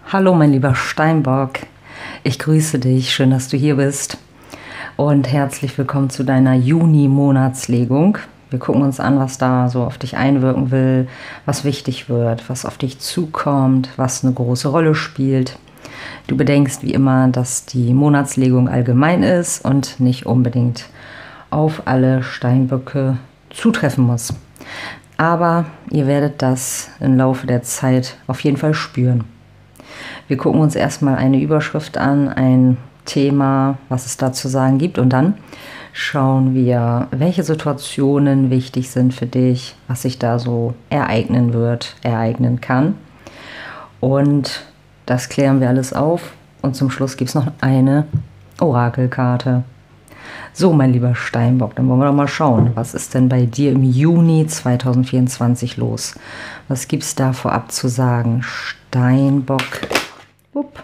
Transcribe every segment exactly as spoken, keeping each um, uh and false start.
Hallo mein lieber Steinbock, ich grüße dich, schön, dass du hier bist und herzlich willkommen zu deiner Juni-Monatslegung. Wir gucken uns an, was da so auf dich einwirken will, was wichtig wird, was auf dich zukommt, was eine große Rolle spielt. Du bedenkst wie immer, dass die Monatslegung allgemein ist und nicht unbedingt auf alle Steinböcke zutreffen muss. Aber ihr werdet das im Laufe der Zeit auf jeden Fall spüren. Wir gucken uns erstmal eine Überschrift an, ein Thema, was es da zu sagen gibt, und dann schauen wir, welche Situationen wichtig sind für dich, was sich da so ereignen wird, ereignen kann. Und das klären wir alles auf und zum Schluss gibt es noch eine Orakelkarte. So, mein lieber Steinbock, dann wollen wir doch mal schauen, was ist denn bei dir im Juni zweitausendvierundzwanzig los? Was gibt es da vorab zu sagen? Steinbock. Upp.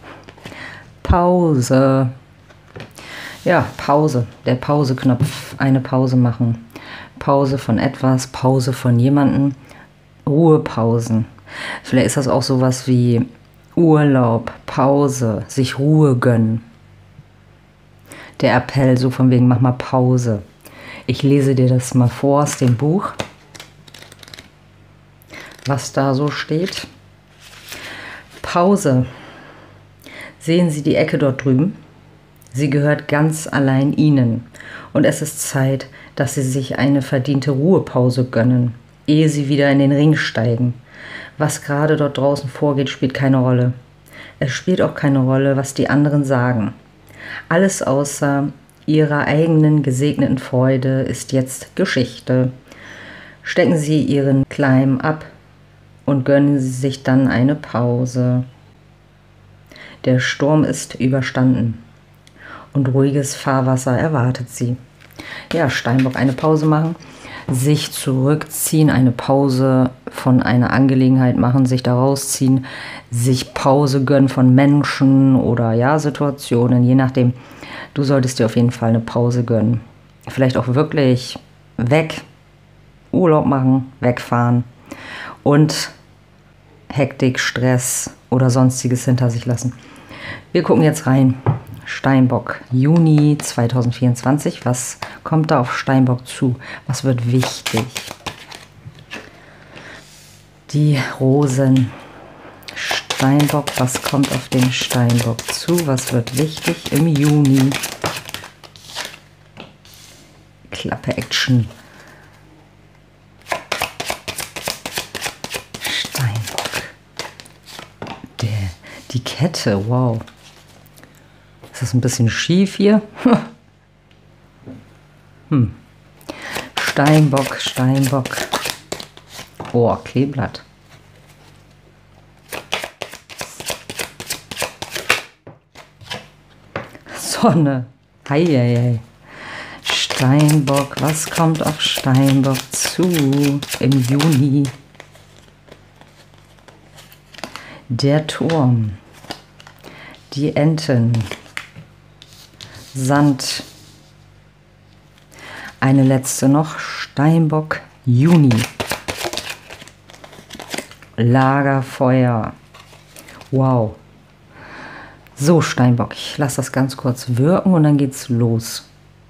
Pause. Ja, Pause. Der Pauseknopf. Eine Pause machen. Pause von etwas, Pause von jemandem. Ruhepausen. Vielleicht ist das auch sowas wie Urlaub, Pause, sich Ruhe gönnen. Der Appell so von wegen, mach mal Pause. Ich lese dir das mal vor aus dem Buch, was da so steht. Pause. Sehen Sie die Ecke dort drüben? Sie gehört ganz allein Ihnen. Und es ist Zeit, dass Sie sich eine verdiente Ruhepause gönnen, ehe Sie wieder in den Ring steigen. Was gerade dort draußen vorgeht, spielt keine Rolle. Es spielt auch keine Rolle, was die anderen sagen. Alles außer Ihrer eigenen gesegneten Freude ist jetzt Geschichte. Stecken Sie Ihren Climb ab und gönnen Sie sich dann eine Pause. Der Sturm ist überstanden und ruhiges Fahrwasser erwartet Sie. Ja, Steinbock, eine Pause machen, sich zurückziehen, eine Pause von einer Angelegenheit machen, sich da rausziehen, sich Pause gönnen von Menschen oder ja, Situationen, je nachdem. Du solltest dir auf jeden Fall eine Pause gönnen. Vielleicht auch wirklich weg, Urlaub machen, wegfahren und Hektik, Stress oder sonstiges hinter sich lassen. Wir gucken jetzt rein. Steinbock, Juni zweitausendvierundzwanzig. Was kommt da auf Steinbock zu? Was wird wichtig? Die Rosen. Steinbock, was kommt auf den Steinbock zu? Was wird wichtig im Juni? Klappe Action. Steinbock. Der, die Kette, wow. Ist das ein bisschen schief hier? hm. Steinbock, Steinbock. Oh, Kleeblatt. Sonne. Heieiei. Steinbock, was kommt auf Steinbock zu im Juni? Der Turm. Die Enten. Sand. Eine letzte noch. Steinbock, Juni. Lagerfeuer. Wow. So, Steinbock, ich lasse das ganz kurz wirken und dann geht's los.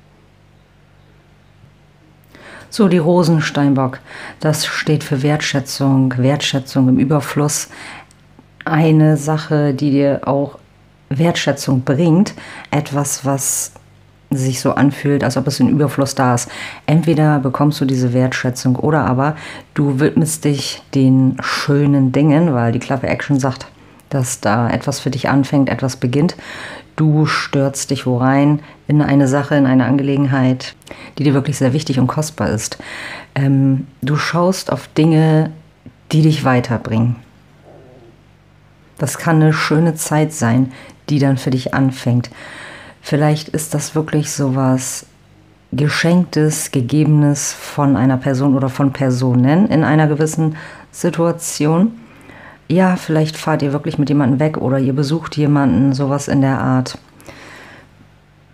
So, die Rosen, Steinbock, das steht für Wertschätzung, Wertschätzung im Überfluss. Eine Sache, die dir auch Wertschätzung bringt, etwas, was sich so anfühlt, als ob es in Überfluss da ist. Entweder bekommst du diese Wertschätzung oder aber du widmest dich den schönen Dingen, weil die Klappe Action sagt, dass da etwas für dich anfängt, etwas beginnt. Du stürzt dich wo rein in eine Sache, in eine Angelegenheit, die dir wirklich sehr wichtig und kostbar ist. Ähm, du schaust auf Dinge, die dich weiterbringen. Das kann eine schöne Zeit sein, die dann für dich anfängt. Vielleicht ist das wirklich sowas Geschenktes, Gegebenes von einer Person oder von Personen in einer gewissen Situation. Ja, vielleicht fahrt ihr wirklich mit jemandem weg oder ihr besucht jemanden, sowas in der Art.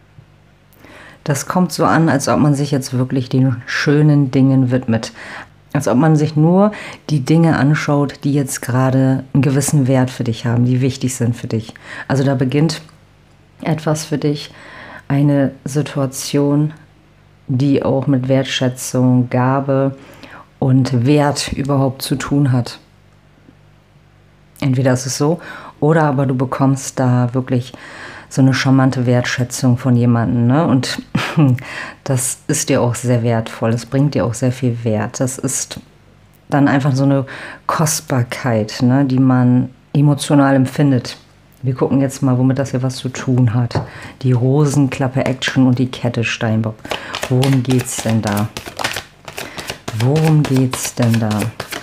Das kommt so an, als ob man sich jetzt wirklich den schönen Dingen widmet. Als ob man sich nur die Dinge anschaut, die jetzt gerade einen gewissen Wert für dich haben, die wichtig sind für dich. Also da beginnt etwas für dich, eine Situation, die auch mit Wertschätzung, Gabe und Wert überhaupt zu tun hat. Entweder ist es so, oder aber du bekommst da wirklich so eine charmante Wertschätzung von jemandem, ne? Und das ist dir auch sehr wertvoll, das bringt dir auch sehr viel Wert. Das ist dann einfach so eine Kostbarkeit, ne, die man emotional empfindet. Wir gucken jetzt mal, womit das hier was zu tun hat. Die Rosenklappe Action und die Kette Steinbock. Worum geht's denn da? Worum geht's denn da?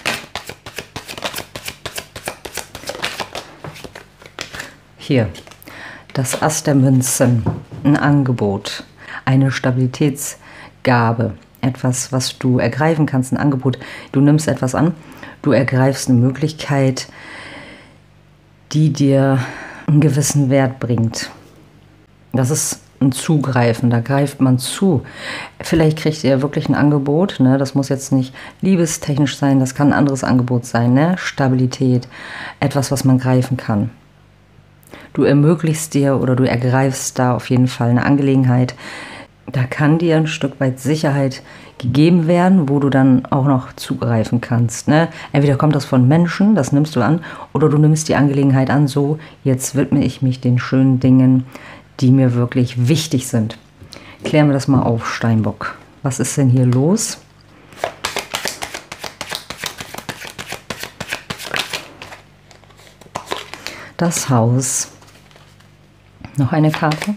Hier, das Ass der Münzen, ein Angebot, eine Stabilitätsgabe, etwas, was du ergreifen kannst, ein Angebot. Du nimmst etwas an, du ergreifst eine Möglichkeit, die dir einen gewissen Wert bringt. Das ist ein Zugreifen, da greift man zu. Vielleicht kriegt ihr wirklich ein Angebot, ne? Das muss jetzt nicht liebestechnisch sein, das kann ein anderes Angebot sein, ne? Stabilität, etwas, was man greifen kann. Du ermöglichst dir oder du ergreifst da auf jeden Fall eine Angelegenheit. Da kann dir ein Stück weit Sicherheit gegeben werden, wo du dann auch noch zugreifen kannst, ne? Entweder kommt das von Menschen, das nimmst du an, oder du nimmst die Angelegenheit an, so, jetzt widme ich mich den schönen Dingen, die mir wirklich wichtig sind. Klären wir das mal auf, Steinbock. Was ist denn hier los? Das Haus. Noch eine Karte.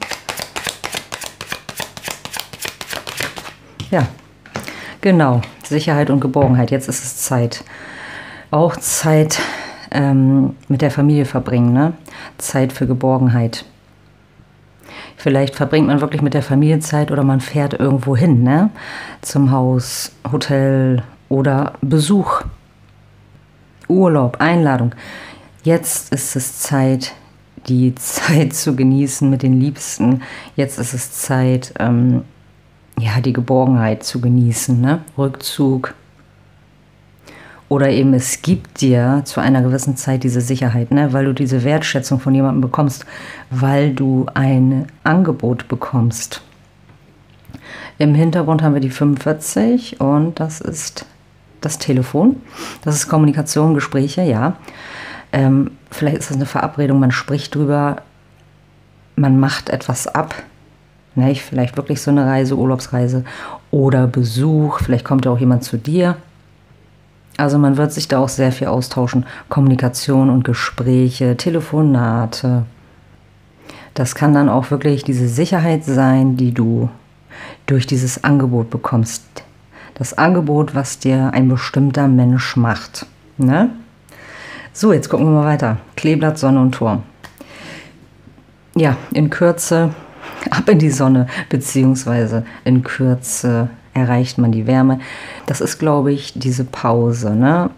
Ja, genau. Sicherheit und Geborgenheit. Jetzt ist es Zeit. Auch Zeit ähm, mit der Familie verbringen, ne? Zeit für Geborgenheit. Vielleicht verbringt man wirklich mit der Familie Zeit oder man fährt irgendwo hin, ne? Zum Haus, Hotel oder Besuch. Urlaub, Einladung. Jetzt ist es Zeit, die Zeit zu genießen mit den Liebsten. Jetzt ist es Zeit, ähm, ja, die Geborgenheit zu genießen, ne? Rückzug. Oder eben es gibt dir zu einer gewissen Zeit diese Sicherheit, ne? Weil du diese Wertschätzung von jemandem bekommst, weil du ein Angebot bekommst. Im Hintergrund haben wir die fünfundvierzig und das ist das Telefon. Das ist Kommunikation, Gespräche, ja. Ähm, vielleicht ist das eine Verabredung, man spricht drüber, man macht etwas ab. Ne? Vielleicht wirklich so eine Reise, Urlaubsreise oder Besuch. Vielleicht kommt ja auch jemand zu dir. Also man wird sich da auch sehr viel austauschen. Kommunikation und Gespräche, Telefonate. Das kann dann auch wirklich diese Sicherheit sein, die du durch dieses Angebot bekommst. Das Angebot, was dir ein bestimmter Mensch macht. Ne? So, jetzt gucken wir mal weiter. Kleeblatt, Sonne und Turm. Ja, in Kürze ab in die Sonne, beziehungsweise in Kürze erreicht man die Wärme. Das ist, glaube ich, diese Pause, ne?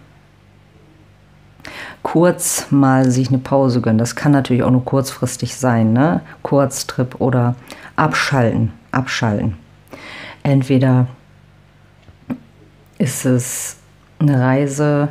Kurz mal sich eine Pause gönnen. Das kann natürlich auch nur kurzfristig sein, ne? Kurztrip oder abschalten, abschalten. Entweder ist es eine Reise,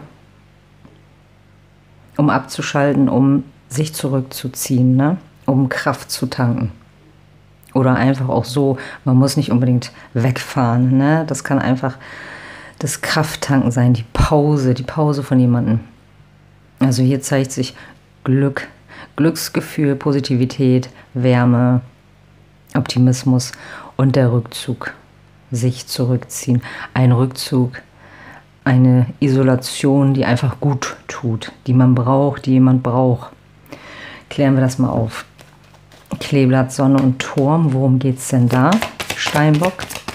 um abzuschalten, um sich zurückzuziehen, ne? Um Kraft zu tanken. Oder einfach auch so, man muss nicht unbedingt wegfahren, ne? Das kann einfach das Krafttanken sein, die Pause, die Pause von jemandem. Also hier zeigt sich Glück, Glücksgefühl, Positivität, Wärme, Optimismus und der Rückzug, sich zurückziehen. Ein Rückzug, eine Isolation, die einfach gut tut, die man braucht, die jemand braucht. Klären wir das mal auf. Kleeblatt, Sonne und Turm. Worum geht es denn da? Steinbock.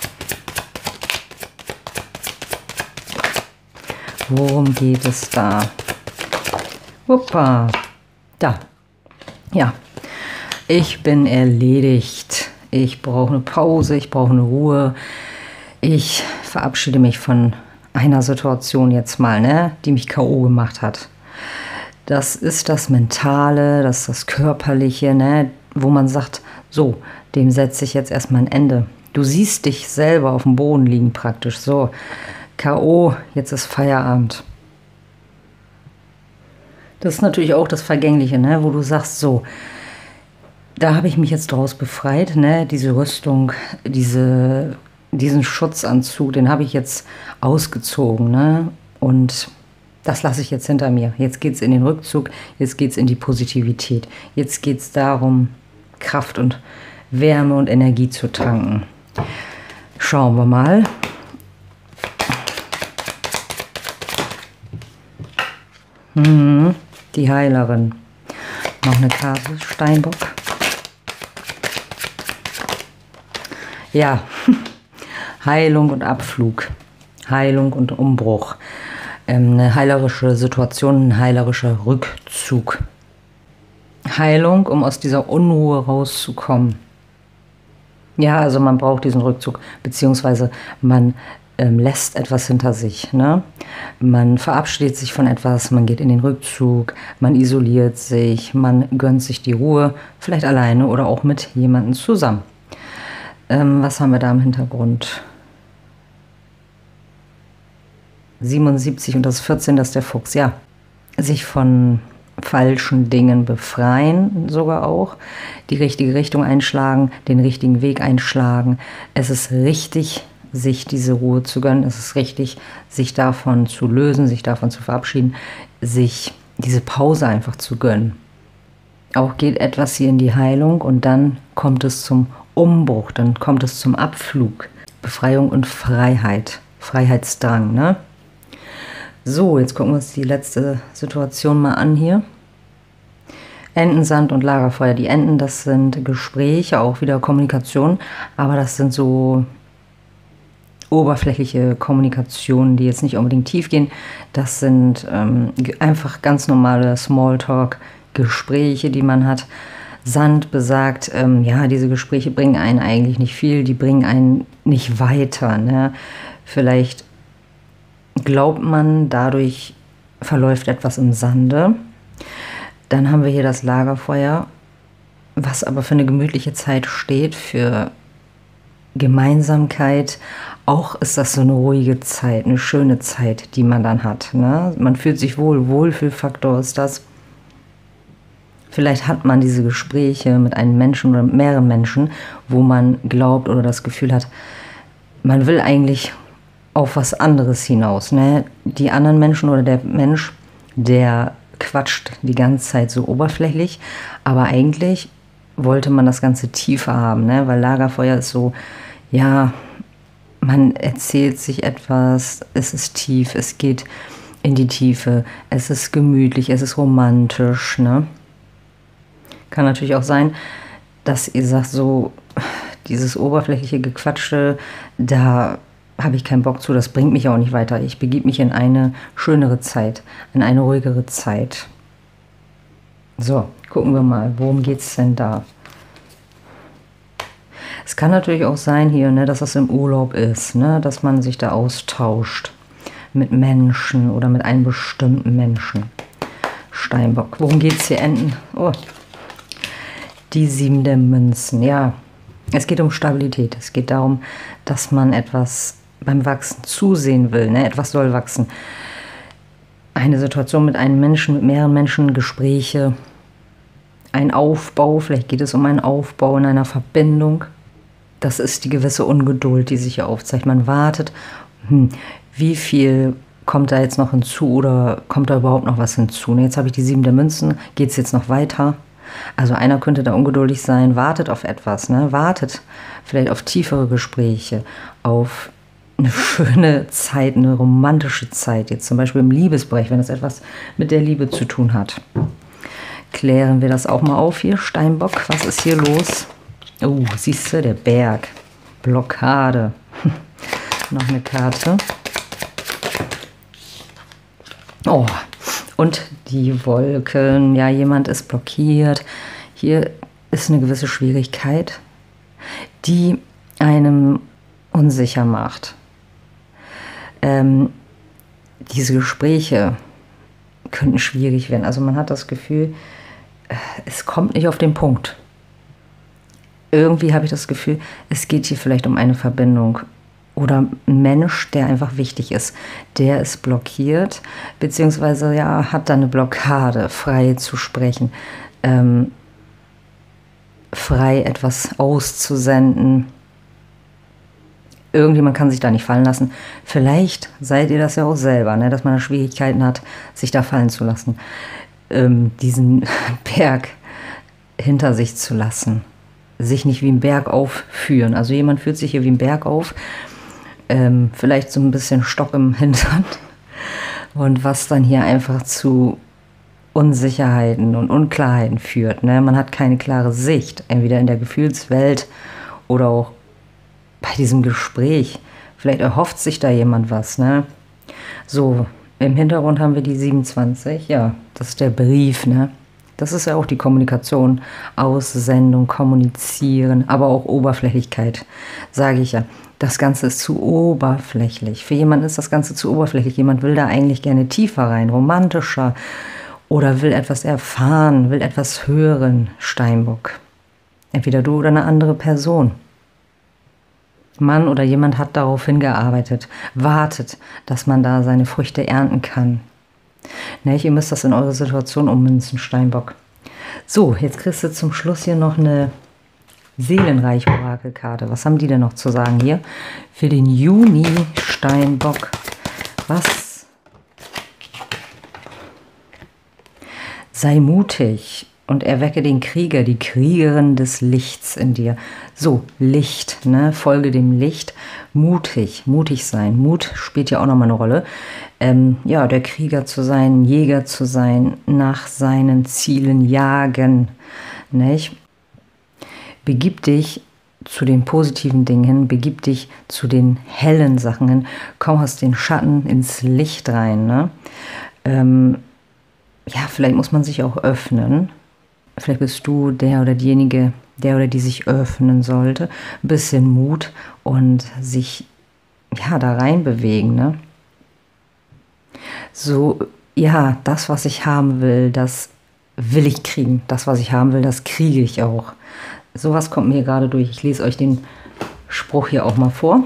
Worum geht es da? Hoppa. Da. Ja. Ich bin erledigt. Ich brauche eine Pause. Ich brauche eine Ruhe. Ich verabschiede mich von einer Situation jetzt mal, ne, die mich K O gemacht hat. Das ist das Mentale, das ist das Körperliche, ne, wo man sagt, so, dem setze ich jetzt erstmal ein Ende. Du siehst dich selber auf dem Boden liegen praktisch, so, K O, jetzt ist Feierabend. Das ist natürlich auch das Vergängliche, ne? Wo du sagst, so, da habe ich mich jetzt draus befreit, ne? Diese Rüstung, diese, diesen Schutzanzug, den habe ich jetzt ausgezogen, ne? Und das lasse ich jetzt hinter mir. Jetzt geht es in den Rückzug, jetzt geht es in die Positivität. Jetzt geht es darum, Kraft und Wärme und Energie zu tanken. Schauen wir mal. Hm, die Heilerin. Noch eine Karte, Steinbock. Ja, Heilung und Abflug. Heilung und Umbruch. Ähm, eine heilerische Situation, ein heilerischer Rückzug. Heilung, um aus dieser Unruhe rauszukommen. Ja, also man braucht diesen Rückzug, beziehungsweise man ähm, lässt etwas hinter sich. Ne? Man verabschiedet sich von etwas, man geht in den Rückzug, man isoliert sich, man gönnt sich die Ruhe, vielleicht alleine oder auch mit jemandem zusammen. Ähm, was haben wir da im Hintergrund? siebenundsiebzig und das vierzehn, das ist der Fuchs. Ja, sich von falschen Dingen befreien, sogar auch. Die richtige Richtung einschlagen, den richtigen Weg einschlagen. Es ist richtig, sich diese Ruhe zu gönnen. Es ist richtig, sich davon zu lösen, sich davon zu verabschieden, sich diese Pause einfach zu gönnen. Auch geht etwas hier in die Heilung und dann kommt es zum Umbruch, dann kommt es zum Abflug. Befreiung und Freiheit, Freiheitsdrang, ne? So, jetzt gucken wir uns die letzte Situation mal an hier. Entensand und Lagerfeuer. Die Enten, das sind Gespräche, auch wieder Kommunikation, aber das sind so oberflächliche Kommunikationen, die jetzt nicht unbedingt tief gehen. Das sind ähm, einfach ganz normale Smalltalk-Gespräche, die man hat. Sand besagt, ähm, ja, diese Gespräche bringen einen eigentlich nicht viel, die bringen einen nicht weiter, ne? Vielleicht glaubt man, dadurch verläuft etwas im Sande. Dann haben wir hier das Lagerfeuer, was aber für eine gemütliche Zeit steht, für Gemeinsamkeit. Auch ist das so eine ruhige Zeit, eine schöne Zeit, die man dann hat. Ne? Man fühlt sich wohl, Wohlfühlfaktor ist das. Vielleicht hat man diese Gespräche mit einem Menschen oder mit mehreren Menschen, wo man glaubt oder das Gefühl hat, man will eigentlich auf was anderes hinaus. Ne? Die anderen Menschen oder der Mensch, der quatscht die ganze Zeit so oberflächlich, aber eigentlich wollte man das Ganze tiefer haben, ne? Weil Lagerfeuer ist so, ja, man erzählt sich etwas, es ist tief, es geht in die Tiefe, es ist gemütlich, es ist romantisch. Ne? Kann natürlich auch sein, dass ihr sagt, so dieses oberflächliche Gequatsche, da habe ich keinen Bock zu, das bringt mich auch nicht weiter. Ich begebe mich in eine schönere Zeit, in eine ruhigere Zeit. So, gucken wir mal, worum geht es denn da? Es kann natürlich auch sein hier, ne, dass das im Urlaub ist, ne, dass man sich da austauscht mit Menschen oder mit einem bestimmten Menschen. Steinbock, worum geht es hier, Enten? Oh, die sieben der Münzen, ja. Es geht um Stabilität, es geht darum, dass man etwas beim Wachsen zusehen will, ne? Etwas soll wachsen. Eine Situation mit einem Menschen, mit mehreren Menschen, Gespräche, ein Aufbau, vielleicht geht es um einen Aufbau in einer Verbindung. Das ist die gewisse Ungeduld, die sich hier aufzeigt. Man wartet, hm, wie viel kommt da jetzt noch hinzu oder kommt da überhaupt noch was hinzu? Jetzt habe ich die sieben der Münzen, geht es jetzt noch weiter? Also einer könnte da ungeduldig sein, wartet auf etwas, ne? Wartet vielleicht auf tiefere Gespräche, auf eine schöne Zeit, eine romantische Zeit, jetzt zum Beispiel im Liebesbereich, wenn das etwas mit der Liebe zu tun hat. Klären wir das auch mal auf hier, Steinbock, was ist hier los? Oh, siehst du, der Berg, Blockade, noch eine Karte. Oh, und die Wolken, ja, jemand ist blockiert. Hier ist eine gewisse Schwierigkeit, die einem unsicher macht. Ähm, diese Gespräche könnten schwierig werden. Also man hat das Gefühl, es kommt nicht auf den Punkt. Irgendwie habe ich das Gefühl, es geht hier vielleicht um eine Verbindung, oder ein Mensch, der einfach wichtig ist, der ist blockiert, beziehungsweise ja, hat da eine Blockade, frei zu sprechen, ähm, frei etwas auszusenden. Irgendjemand kann sich da nicht fallen lassen. Vielleicht seid ihr das ja auch selber, ne? Dass man da Schwierigkeiten hat, sich da fallen zu lassen. Ähm, diesen Berg hinter sich zu lassen. Sich nicht wie ein Berg aufführen. Also jemand führt sich hier wie ein Berg auf. Ähm, vielleicht so ein bisschen Stock im Hintern. Und was dann hier einfach zu Unsicherheiten und Unklarheiten führt. Ne? Man hat keine klare Sicht. Entweder in der Gefühlswelt oder auch bei diesem Gespräch. Vielleicht erhofft sich da jemand was, ne? So, im Hintergrund haben wir die siebenundzwanzig. Ja, das ist der Brief, ne? Das ist ja auch die Kommunikation, Aussendung, Kommunizieren, aber auch Oberflächlichkeit, sage ich ja. Das Ganze ist zu oberflächlich. Für jemanden ist das Ganze zu oberflächlich. Jemand will da eigentlich gerne tiefer rein, romantischer oder will etwas erfahren, will etwas hören, Steinbock. Entweder du oder eine andere Person. Mann oder jemand hat darauf hingearbeitet, wartet, dass man da seine Früchte ernten kann. Ne, ihr müsst das in eure Situation ummünzen, Steinbock. So, jetzt kriegst du zum Schluss hier noch eine Seelenreich-Orakelkarte. Was haben die denn noch zu sagen hier? Für den Juni, Steinbock. Was? Sei mutig und erwecke den Krieger, die Kriegerin des Lichts in dir. So, Licht, ne? Folge dem Licht. Mutig, mutig sein. Mut spielt ja auch nochmal eine Rolle. Ähm, ja, der Krieger zu sein, Jäger zu sein, nach seinen Zielen jagen. Nicht? Begib dich zu den positiven Dingen hin, begib dich zu den hellen Sachen hin. Komm aus den Schatten ins Licht rein. Ne? Ähm, ja, vielleicht muss man sich auch öffnen. Vielleicht bist du der oder diejenige, der oder die sich öffnen sollte. Ein bisschen Mut und sich ja, da reinbewegen. Ne? So, ja, das, was ich haben will, das will ich kriegen. Das, was ich haben will, das kriege ich auch. Sowas kommt mir gerade durch. Ich lese euch den Spruch hier auch mal vor.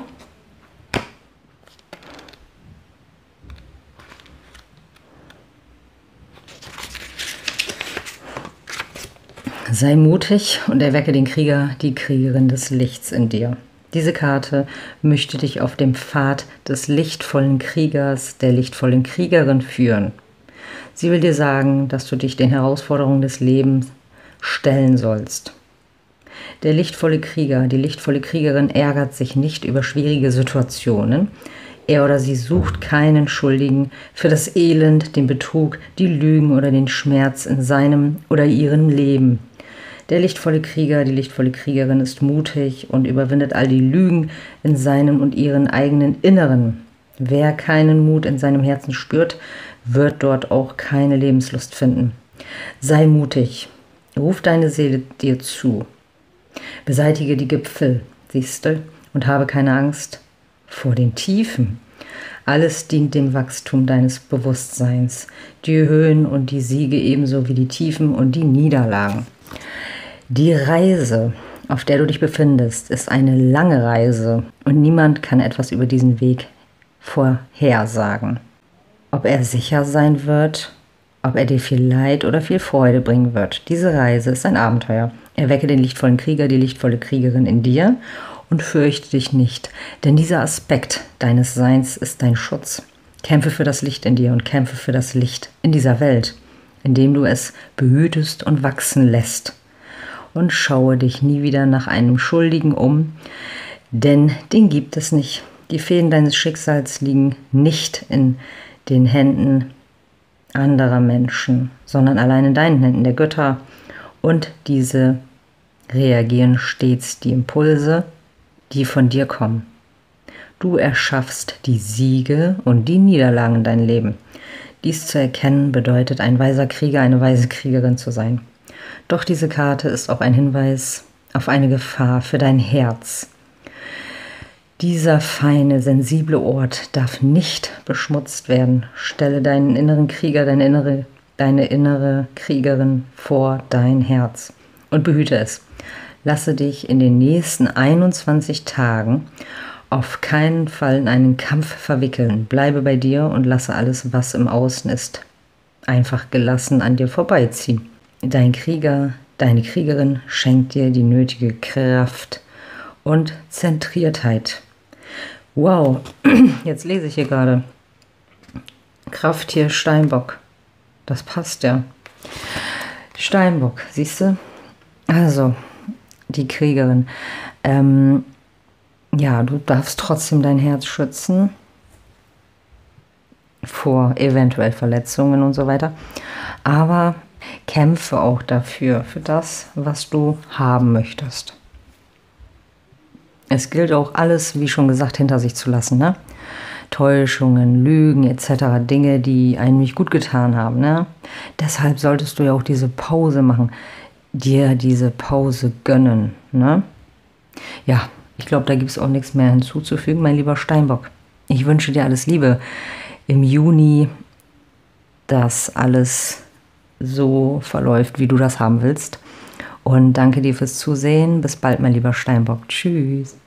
Sei mutig und erwecke den Krieger, die Kriegerin des Lichts in dir. Diese Karte möchte dich auf dem Pfad des lichtvollen Kriegers, der lichtvollen Kriegerin führen. Sie will dir sagen, dass du dich den Herausforderungen des Lebens stellen sollst. Der lichtvolle Krieger, die lichtvolle Kriegerin ärgert sich nicht über schwierige Situationen. Er oder sie sucht keinen Schuldigen für das Elend, den Betrug, die Lügen oder den Schmerz in seinem oder ihrem Leben. Der lichtvolle Krieger, die lichtvolle Kriegerin ist mutig und überwindet all die Lügen in seinem und ihren eigenen Inneren. Wer keinen Mut in seinem Herzen spürt, wird dort auch keine Lebenslust finden. Sei mutig, ruf deine Seele dir zu. Beseitige die Gipfel, siehst du, und habe keine Angst vor den Tiefen. Alles dient dem Wachstum deines Bewusstseins, die Höhen und die Siege ebenso wie die Tiefen und die Niederlagen. Die Reise, auf der du dich befindest, ist eine lange Reise und niemand kann etwas über diesen Weg vorhersagen. Ob er sicher sein wird, ob er dir viel Leid oder viel Freude bringen wird. Diese Reise ist ein Abenteuer. Erwecke den lichtvollen Krieger, die lichtvolle Kriegerin in dir und fürchte dich nicht, denn dieser Aspekt deines Seins ist dein Schutz. Kämpfe für das Licht in dir und kämpfe für das Licht in dieser Welt, indem du es behütest und wachsen lässt. Und schaue dich nie wieder nach einem Schuldigen um, denn den gibt es nicht. Die Fäden deines Schicksals liegen nicht in den Händen anderer Menschen, sondern allein in deinen Händen, der Götter. Und diese reagieren stets die Impulse, die von dir kommen. Du erschaffst die Siege und die Niederlagen in deinem Leben. Dies zu erkennen bedeutet, ein weiser Krieger, eine weise Kriegerin zu sein. Doch diese Karte ist auch ein Hinweis auf eine Gefahr für dein Herz. Dieser feine, sensible Ort darf nicht beschmutzt werden. Stelle deinen inneren Krieger, deine innere, deine innere Kriegerin vor dein Herz und behüte es. Lasse dich in den nächsten einundzwanzig Tagen Auf keinen Fall in einen Kampf verwickeln. Bleibe bei dir und lasse alles, was im Außen ist, einfach gelassen an dir vorbeiziehen. Dein Krieger, deine Kriegerin schenkt dir die nötige Kraft und Zentriertheit. Wow, jetzt lese ich hier gerade. Krafttier Steinbock. Das passt ja. Steinbock, siehst du? Also, die Kriegerin. Ähm, ja, du darfst trotzdem dein Herz schützen vor eventuell Verletzungen und so weiter. Aber kämpfe auch dafür, für das, was du haben möchtest. Es gilt auch alles, wie schon gesagt, hinter sich zu lassen, ne? Täuschungen, Lügen et cetera. Dinge, die einem nicht gut getan haben, ne? Deshalb solltest du ja auch diese Pause machen, dir diese Pause gönnen, ne? Ja, ich glaube, da gibt es auch nichts mehr hinzuzufügen, mein lieber Steinbock. Ich wünsche dir alles Liebe im Juni, dass alles so verläuft, wie du das haben willst. Und danke dir fürs Zusehen. Bis bald, mein lieber Steinbock. Tschüss.